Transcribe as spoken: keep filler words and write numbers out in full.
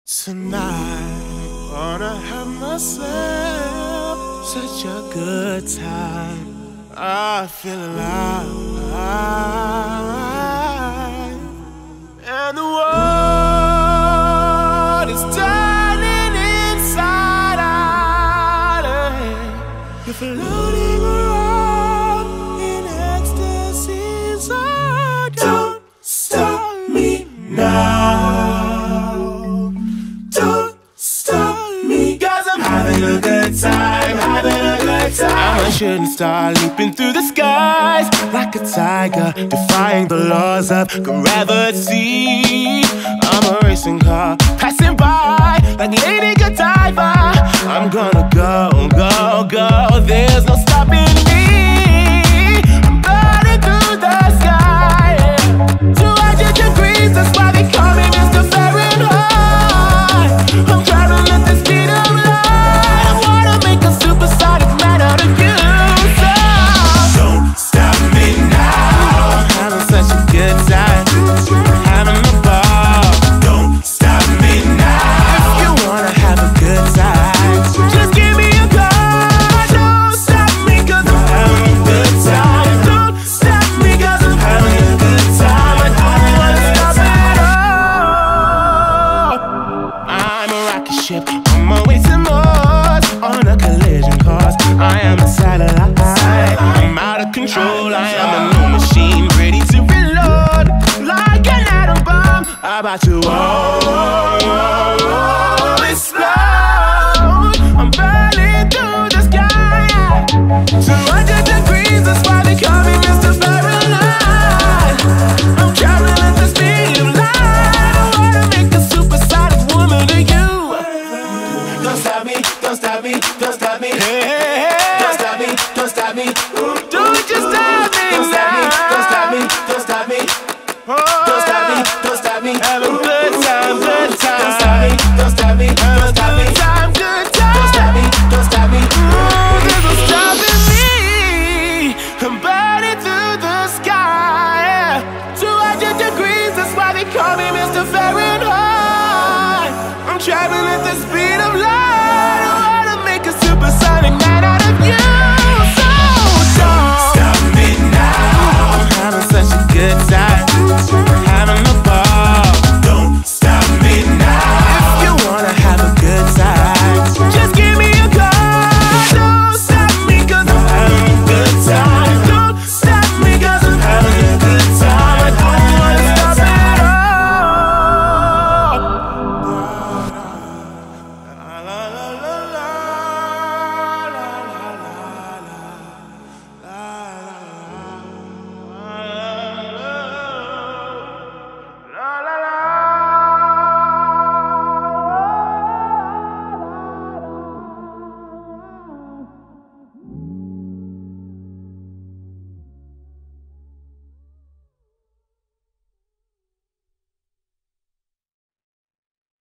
Tonight, wanna have myself such a good time. I feel alive, and the world is turning inside out. You're floating around in ecstasy, so don't stop me now. Don't stop me, cause I'm having a good time, having a good time. I'm a shooting star leaping through the skies like a tiger, defying the laws of gravity. I'm a racing car passing by like Lady Godiva. I'm gonna go, go, go, there's no stopping me. I'm burning through the sky, two hundred degrees, that's why they call me Mister Fahrenheit. I'm traveling at the speed of light. I wanna make a supersonic man out of you. So don't stop me now. I'm having such a good time, having a ball. Don't stop me now. If you wanna have a good time, just give me a call. Don't stop me, cause I'm having a good time. Don't stop me, cause I'm having a good time. I don't wanna stop at all. I'm a rocket ship on my way to Mars, on a collision course. I am a satellite, I'm out of control. I am a new machine ready to reload, like an atom bomb about to oh, explode. I'm burning through the sky, two hundred degrees, that's why they call me Mister Fahrenheit. I'm traveling at the speed of light. I wanna make a supersonic woman of you. Don't stop me, don't stop me, don't stop me. Hey, hey, hey. Don't stop me, don't stop me. Ooh, don't you stop me. Don't stop me, don't stop me, don't stop me. Don't stop me, don't stop me. Have a good time, good time. Don't stop me, don't stop me, don't stop me. Good time, good time. Don't stop me, don't stop me. Ooh, there's no stopping me. I'm burning through the sky, two hundred degrees, that's why they call me Mister Fahrenheit. I'm traveling at the speed of light. I wanna make a supersonic man out of you.